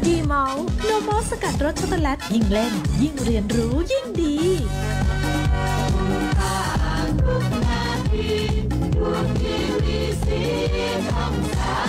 ดีเมาส์โนมอสสกัดรสช็อกโกแลตยิ่งเล่นยิ่งเรียนรู้ยิ่งดีทุกนาทีทุกทีวีสีช่อง3